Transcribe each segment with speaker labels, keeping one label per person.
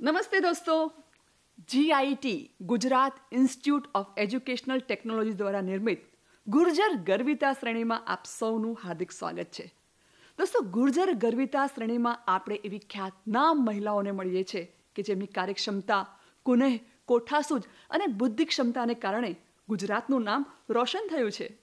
Speaker 1: નમસ્તે દોસ્તો, GIT Gujarat institute of educational technology દ્વારા નિર્મિત ગુર્જર ગર્વિતા શ્રેણીમાં આપ સૌનું હાર્દિક સ્વાગત છે. દોસ્તો, ગુર્જર ગર્વિતા શ્રેણીમાં આપણે એવી ખ્યાતનામ મહિલાઓને મળીએ છીએ કે જેમની કાર્યક્ષમતા, કુનેહ, કોઠાસૂઝ અને બુદ્ધિ ક્ષમતાને કારણે ગુજરાતનું નામ રોશન થયું છે.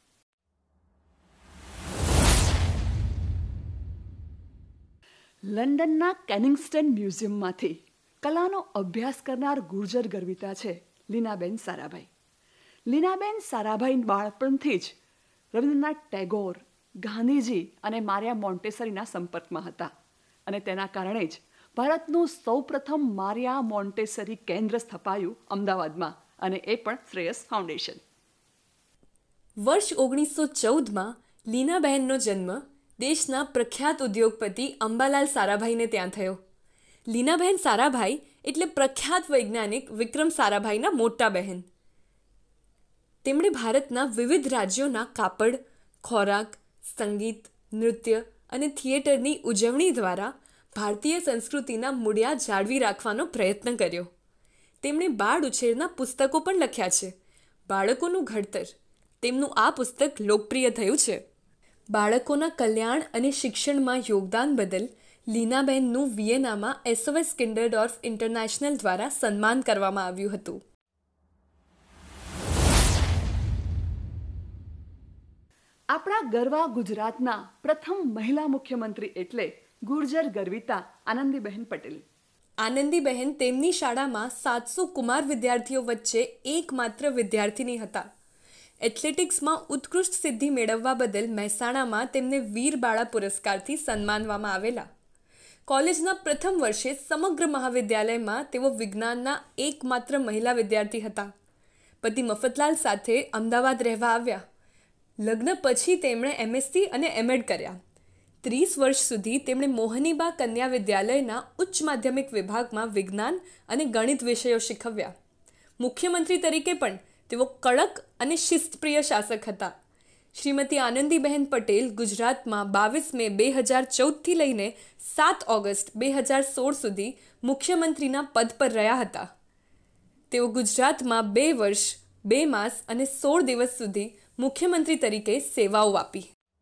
Speaker 1: લંડનના કેનિંગ્સ્ટન મ્યુઝિયમમાંથી કલાનો અભ્યાસ કરનાર ગુર્જર ગર્વિતા છે લીનાબેન સારાભાઈ. લીનાબેન સારાભાઈ બાળપણથી જ રવિન્દ્રનાથ ટેગોર, ગાંધીજી અને મારિયા મોન્ટેસરીના સંપર્કમાં હતા અને તેના કારણે જ ભારતનું સૌપ્રથમ મારિયા મોન્ટેસરી કેન્દ્ર સ્થપાયું અમદાવાદમાં, અને એ પણ શ્રેયસ ફાઉન્ડેશન.
Speaker 2: વર્ષ 1914માં લીનાબહેનનો જન્મ દેશના પ્રખ્યાત ઉદ્યોગપતિ અંબાલાલ સારાભાઈને ત્યાં થયો. લીનાબહેન સારાભાઈ એટલે પ્રખ્યાત વૈજ્ઞાનિક વિક્રમ સારાભાઈના મોટા બહેન. તેમણે ભારતના વિવિધ રાજ્યોના કાપડ, ખોરાક, સંગીત, નૃત્ય અને થિયેટરની ઉજવણી દ્વારા ભારતીય સંસ્કૃતિના મૂળિયા જાળવી રાખવાનો પ્રયત્ન કર્યો. તેમણે બાળ ઉછેરના પુસ્તકો પણ લખ્યા છે. બાળકોનું ઘડતર તેમનું આ પુસ્તક લોકપ્રિય થયું છે. બાળકોના કલ્યાણ અને શિક્ષણમાં યોગદાન બદલ લીનાબહેનનું વિયેનામાં SOS કિન્ડરડોર્ફ ઇન્ટરનેશનલ દ્વારા સન્માન કરવામાં આવ્યું હતું.
Speaker 1: આપણા ગરવા ગુજરાતના પ્રથમ મહિલા મુખ્યમંત્રી એટલે ગુર્જર ગર્વિતા આનંદીબહેન પટેલ.
Speaker 2: આનંદીબહેન તેમની શાળામાં 700 કુમાર વિદ્યાર્થીઓ વચ્ચે એકમાત્ર વિદ્યાર્થીની હતા. એથ્લેટિક્સમાં ઉત્કૃષ્ટ સિદ્ધિ મેળવવા બદલ મહેસાણામાં તેમને વીરબાળા પુરસ્કારથી સન્માનવામાં આવેલા. કોલેજના પ્રથમ વર્ષે સમગ્ર મહાવિદ્યાલયમાં તેઓ વિજ્ઞાનના એકમાત્ર મહિલા વિદ્યાર્થી હતા. પતિ મફતલાલ સાથે અમદાવાદ રહેવા આવ્યા. લગ્ન પછી તેમણે MSc અને M.Ed કર્યા. 30 વર્ષ સુધી તેમણે મોહનીબા કન્યા વિદ્યાલયના ઉચ્ચ માધ્યમિક વિભાગમાં વિજ્ઞાન અને ગણિત વિષયો શીખવ્યા. મુખ્યમંત્રી તરીકે પણ તેઓ કડક અને શિસ્તપ્રિય શાસક હતા. શ્રીમતી આનંદીબહેન પટેલ ગુજરાતમાં 22 મે 2014થી લઈને 7 ઓગસ્ટ 2016 સુધી મુખ્યમંત્રીના પદ પર રહ્યા હતા. તેઓ ગુજરાતમાં 2 વર્ષ 2 માસ અને 16 દિવસ સુધી મુખ્યમંત્રી તરીકે સેવાઓ આપી.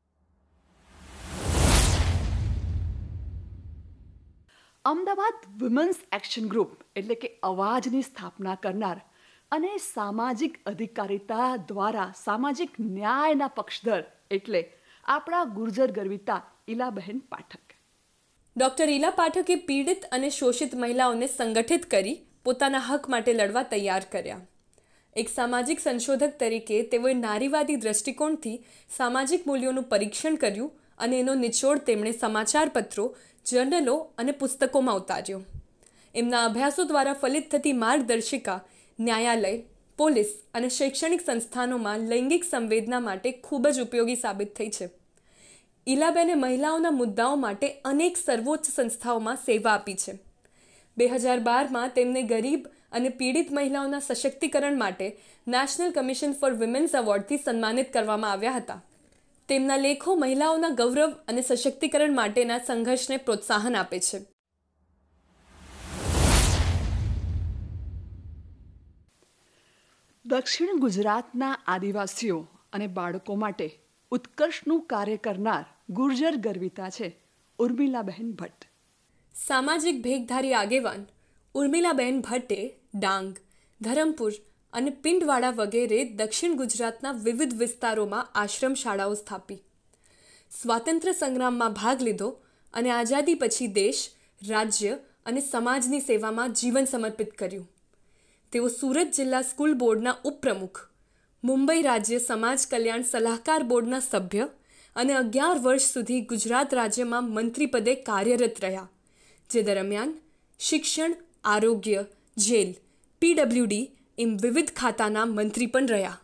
Speaker 1: અમદાવાદ વિમન્સ એક્શન ગ્રુપ એટલે કે અવાજની સ્થાપના કરનાર અને સામાજિક અધિકારિતા દ્વારા સામાજિક ન્યાયના પક્ષધર એટલે આપણા ગુર્જર ગર્વિતા ઈલાબહેન પાઠક.
Speaker 2: ડૉક્ટર ઈલા પાઠકે પીડિત અને શોષિત મહિલાઓને સંગઠિત કરી પોતાના હક માટે લડવા તૈયાર કર્યા. એક સામાજિક સંશોધક તરીકે તેઓએ નારીવાદી દ્રષ્ટિકોણથી સામાજિક મૂલ્યોનું પરીક્ષણ કર્યું અને એનો નિચોડ તેમણે સમાચાર પત્રો, જર્નલો અને પુસ્તકોમાં ઉતાર્યો. એમના અભ્યાસો દ્વારા ફલિત થતી માર્ગદર્શિકા ન્યાયાલય, પોલીસ અને શૈક્ષણિક સંસ્થાનોમાં લૈંગિક સંવેદના માટે ખૂબ જ ઉપયોગી સાબિત થઈ છે. ઈલાબેને મહિલાઓના મુદ્દાઓ માટે અનેક સર્વોચ્ચ સંસ્થાઓમાં સેવા આપી છે. 2012માં તેમને ગરીબ અને પીડિત મહિલાઓના સશક્તિકરણ માટે નેશનલ કમિશન ફોર વિમેન્સ એવોર્ડથી સન્માનિત કરવામાં આવ્યા હતા. તેમના લેખો મહિલાઓના ગૌરવ અને સશક્તિકરણ માટેના સંઘર્ષને પ્રોત્સાહન આપે છે.
Speaker 1: દક્ષિણ ગુજરાતના આદિવાસીઓ અને બાળકો માટે ઉત્કર્ષનું કાર્ય કરનાર ગુર્જર ગર્વિતા છે ઉર્મિલાબહેન ભટ્ટ.
Speaker 2: સામાજિક ભેગધારી આગેવાન ઉર્મિલાબહેન ભટ્ટે ડાંગ, ધરમપુર અને પિંડવાડા વગેરે દક્ષિણ ગુજરાતના વિવિધ વિસ્તારોમાં આશ્રમ શાળાઓ સ્થાપી. સ્વાતંત્ર્ય સંગ્રામમાં ભાગ લીધો અને આઝાદી પછી દેશ, રાજ્ય અને સમાજની સેવામાં જીવન સમર્પિત કર્યું. તેઓ સુરત જિલ્લા સ્કૂલ બોર્ડના ઉપપ્રમુખ, મુંબઈ રાજ્ય સમાજ કલ્યાણ સલાહકાર બોર્ડના સભ્ય અને 11 વર્ષ સુધી ગુજરાત રાજ્યમાં મંત્રી પદે કાર્યરત રહ્યા, જે દરમિયાન શિક્ષણ, આરોગ્ય, જેલ, PWD એમ વિવિધ ખાતાના મંત્રી પણ રહ્યા.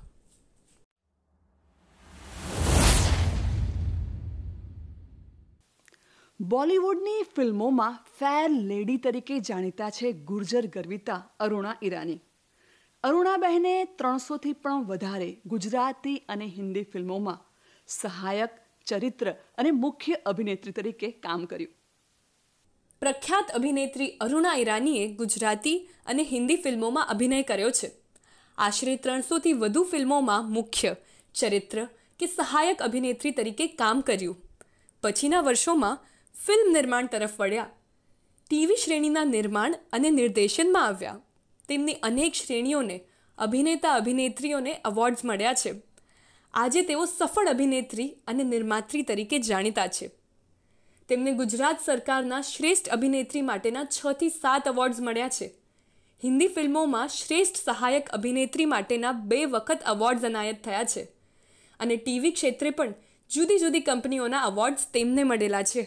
Speaker 1: બોલિવૂડની ફિલ્મોમાં ફેર લેડી તરીકે જાણીતા છે ગુર્જર ગર્વિતા અરુણા ઈરાની. અરુણાબહેને 300થી પણ વધારે ગુજરાતી અને હિન્દી ફિલ્મોમાં સહાયક, ચરિત્ર અને મુખ્ય અભિનેત્રી તરીકે કામ કર્યું.
Speaker 2: પ્રખ્યાત અભિનેત્રી અરુણા ઈરાનીએ ગુજરાતી અને હિન્દી ફિલ્મોમાં અભિનય કર્યો છે. આશરે 300થી વધુ ફિલ્મોમાં મુખ્ય ચરિત્ર કે સહાયક અભિનેત્રી તરીકે કામ કર્યું. પછીના વર્ષોમાં ફિલ્મ નિર્માણ તરફ વળ્યા. ટીવી શ્રેણીના નિર્માણ અને નિર્દેશનમાં આવ્યા. તેમની અનેક શ્રેણીઓને અભિનેતા અભિનેત્રીઓને એવોર્ડ્સ મળ્યા છે. આજે તેઓ સફળ અભિનેત્રી અને નિર્માત્રી તરીકે જાણીતા છે. તેમને ગુજરાત સરકારના શ્રેષ્ઠ અભિનેત્રી માટેના 6થી 7 એવોર્ડ્સ મળ્યા છે. હિન્દી ફિલ્મોમાં શ્રેષ્ઠ સહાયક અભિનેત્રી માટેના 2 વખત એવોર્ડ્સ એનાયત થયા છે અને ટીવી ક્ષેત્રે પણ જુદી જુદી કંપનીઓના એવોર્ડ્સ તેમને મળેલા છે.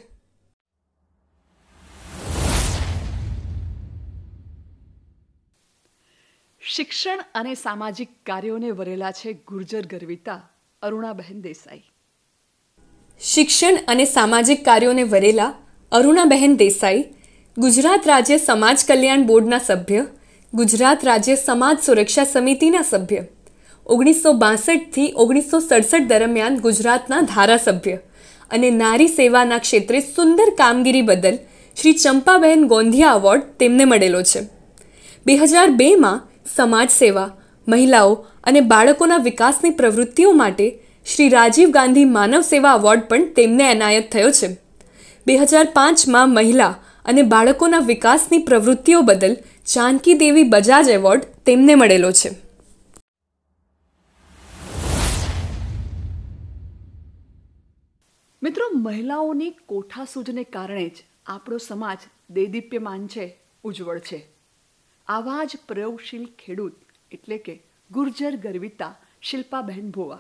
Speaker 1: શિક્ષણ અને સામાજિક કાર્યોને વરેલા છે ગુર્જર ગરવિતા અરુણાબહેન દેસાઈ.
Speaker 2: શિક્ષણ અને સામાજિક કાર્યોને વરેલા અરુણાબહેન દેસાઈ ગુજરાત રાજ્ય સમાજ કલ્યાણ બોર્ડના સભ્ય, ગુજરાત રાજ્ય સમાજ સુરક્ષા સમિતિના સભ્ય, 1962થી 1967 દરમિયાન ગુજરાતના ધારાસભ્ય અને નારી સેવાના ક્ષેત્રે સુંદર કામગીરી બદલ શ્રી ચંપાબહેન ગોંધિયા એવોર્ડ તેમને મળેલો છે. 2002માં સમાજ સેવા, મહિલાઓ અને બાળકોના વિકાસની પ્રવૃત્તિઓ માટે શ્રી રાજીવ ગાંધી માનવ સેવા એવોર્ડ પણ તેમને એનાયત થયો છે. 2005માં મહિલા અને બાળકોના વિકાસની પ્રવૃત્તિઓ બદલ જાનકી દેવી બજાજ એવોર્ડ તેમને મળેલો છે.
Speaker 1: મિત્રો, મહિલાઓની કોઠાસૂઝને કારણે જ આપણો સમાજ દેદીપ્યમાન છે, ઉજ્જવળ છે. આવા જ પ્રયોગશીલ ખેડૂત એટલે કે ગુર્જર ગરવિતા શિલ્પાબહેન ભોવા.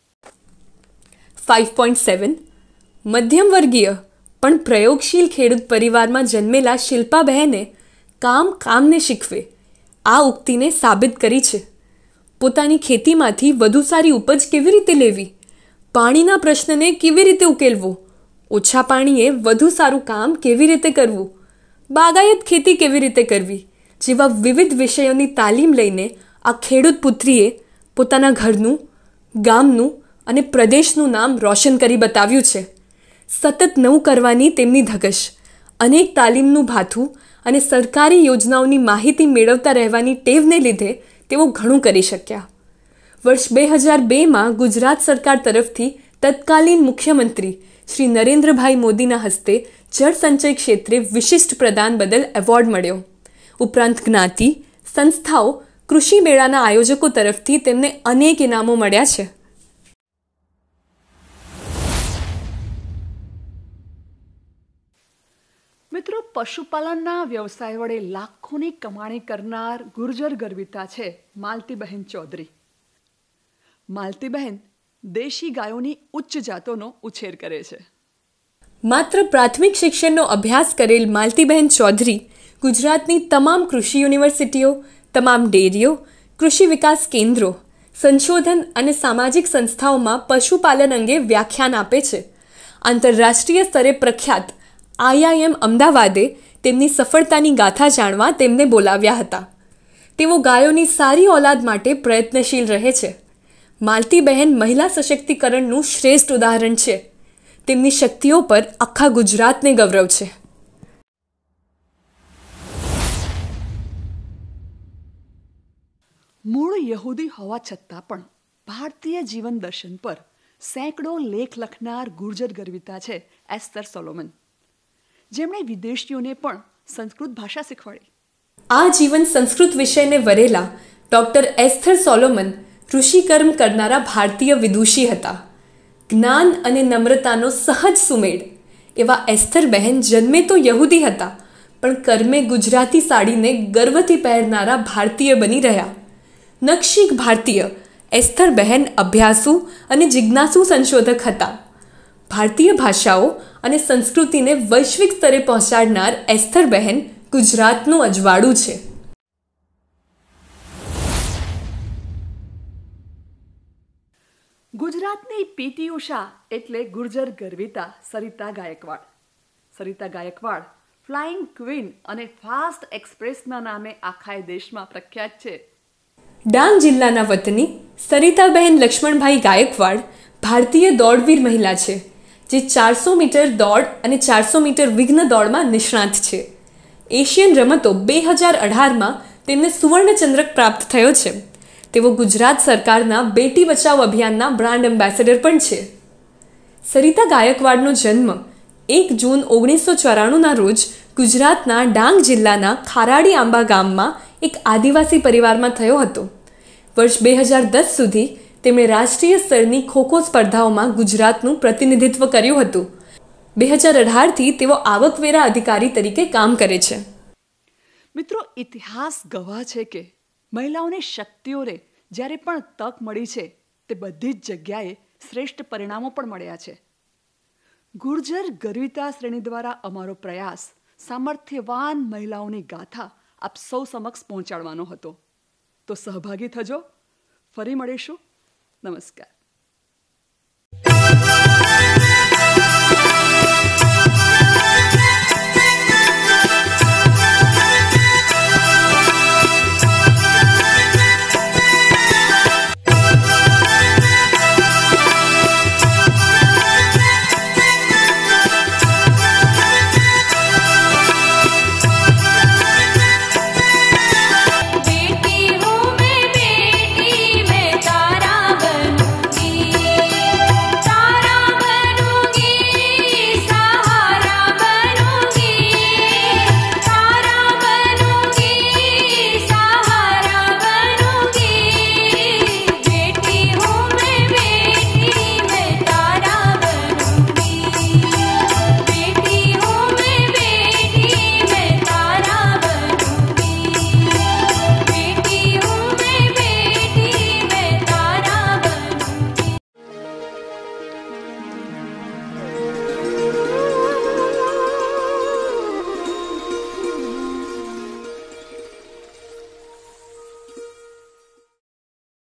Speaker 2: 5.7 મધ્યમ વર્ગીય પણ પ્રયોગશીલ ખેડૂત પરિવારમાં જન્મેલા શિલ્પાબહેને કામને શીખવે આ ઉક્તિને સાબિત કરી છે. પોતાની ખેતીમાંથી વધુ સારી ઉપજ કેવી રીતે લેવી, પાણીના પ્રશ્નને કેવી રીતે ઉકેલવો, ઓછા પાણીએ વધુ સારું કામ કેવી રીતે કરવું, બાગાયત ખેતી કેવી રીતે કરવી જેવા વિવિધ વિષયોની તાલીમ લઈને આ ખેડૂત પુત્રીએ પોતાના ઘરનું, ગામનું અને પ્રદેશનું નામ રોશન કરી બતાવ્યું છે. સતત નવું કરવાની તેમની ધગશ, અનેક તાલીમનું ભાથું અને સરકારી યોજનાઓની માહિતી મેળવતા રહેવાની ટેવને લીધે તેઓ ઘણું કરી શક્યા. વર્ષ 2002માં ગુજરાત સરકાર તરફથી તત્કાલીન મુખ્યમંત્રી શ્રી નરેન્દ્રભાઈ મોદીના હસ્તે જળસંચય ક્ષેત્રે વિશિષ્ટ પ્રદાન બદલ એવોર્ડ મળ્યો. ઉપરાંત જ્ઞાતિ, સંસ્થાઓ, કૃષિ મેળાના આયોજકો તરફથી તેમને અનેક ઇનામો મળ્યા છે.
Speaker 1: મિત્રો, પશુપાલનના વ્યવસાય વડે લાખોની કમાણી કરનાર ગુર્જર ગરવિતા છે માલતીબહેન ચૌધરી. માલતીબહેન દેશી ગાયોની ઉચ્ચ જાતોનો ઉછેર કરે છે.
Speaker 2: માત્ર પ્રાથમિક શિક્ષણનો અભ્યાસ કરેલ માલતીબહેન ચૌધરી ગુજરાતની તમામ કૃષિ યુનિવર્સિટીઓ, તમામ ડેરીઓ, કૃષિ વિકાસ કેન્દ્રો, સંશોધન અને સામાજિક સંસ્થાઓમાં પશુપાલન અંગે વ્યાખ્યાન આપે છે. આંતરરાષ્ટ્રીય સ્તરે પ્રખ્યાત IIM અમદાવાદે તેમની સફળતાની ગાથા જાણવા તેમને બોલાવ્યા હતા. તેઓ ગાયોની સારી ઓલાદ માટે પ્રયત્નશીલ રહે છે. માલતીબહેન મહિલા સશક્તિકરણનું શ્રેષ્ઠ ઉદાહરણ છે. તેમની શક્તિઓ પર આખા ગુજરાતને ગૌરવ છે.
Speaker 1: મૂળ યહૂદી હોવા છતાં પણ ભારતીય જીવન દર્શન પર સેંકડો લેખ લખનાર ગુર્જર ગરવિતા છે એસ્થર સોલોમન, જેમણે વિદેશીઓને પણ સંસ્કૃત ભાષા શીખવાડી.
Speaker 2: આ જીવન સંસ્કૃત વિષયને વરેલા ડૉક્ટર એસ્થર સોલોમન ઋષિકર્મ કરનારા ભારતીય વિદુષી હતા. જ્ઞાન અને નમ્રતાનો સહજ સુમેળ એવા એસ્થર બહેન જન્મે તો યહૂદી હતા, પણ કર્મે ગુજરાતી સાડીને ગર્વથી પહેરનારા ભારતીય બની રહ્યા. નકશીક ભારતીય એસ્થર બહેન અભ્યાસુ અને જિજ્ઞાસુ સંશોધક હતા. ભારતીય ભાષાઓ અને સંસ્કૃતિને વૈશ્વિક સ્તરે પહોંચાડનાર એસ્થર બહેન ગુજરાતનું અજવાળું છે.
Speaker 1: ગુજરાતની પીટી ઉષા એટલે ગુર્જર ગરવિતા સરિતા ગાયકવાડ. સરિતા ગાયકવાડ ફ્લાઇંગ ક્વીન અને ફાસ્ટ એક્સપ્રેસના નામે આખા દેશમાં પ્રખ્યાત છે.
Speaker 2: ડાંગ જિલ્લાના વતની સરિતાબહેન લક્ષ્મણભાઈ ગાયકવાડ ભારતીય દોડવીર મહિલા છે. જે 400 મીટર દોડ અને 400 મીટર વિઘ્ન દોડમાં નિષ્ણાત છે. એશિયન રમતો 2018માં તેમને સુવર્ણચંદ્રક પ્રાપ્ત થયો છે. તેઓ ગુજરાત સરકારના બેટી બચાવ અભિયાનના બ્રાન્ડ એમ્બેસેડર પણ છે. સરિતા ગાયકવાડનો જન્મ 1 જૂન 1994ના રોજ ગુજરાતના ડાંગ જિલ્લાના ખારાડી આંબા ગામમાં એક આદિવાસી પરિવારમાં થયો હતો. વર્ષ 2010 સુધી તેમણે રાષ્ટ્રીય સ્તરની ખોખો સ્પર્ધાઓમાં ગુજરાતનું પ્રતિનિધિત્વ કર્યું હતું. 2018થી તેઓ આવકવેરા અધિકારી તરીકે કામ કરે છે.
Speaker 1: મિત્રો, ઇતિહાસ ગવાહ છે કે મહિલાઓની શક્તિઓને જ્યારે પણ તક મળી છે તે બધી જ જગ્યાએ શ્રેષ્ઠ પરિણામો પણ મળ્યા છે. ગુર્જર ગર્વિતા શ્રેણી દ્વારા અમારો પ્રયાસ સામર્થ્યવાન મહિલાઓની ગાથા આપ સૌ સમક્ષ પહોંચાડવાનો હતો. તો સહભાગી થજો. ફરી મળીશું. નમસ્કાર.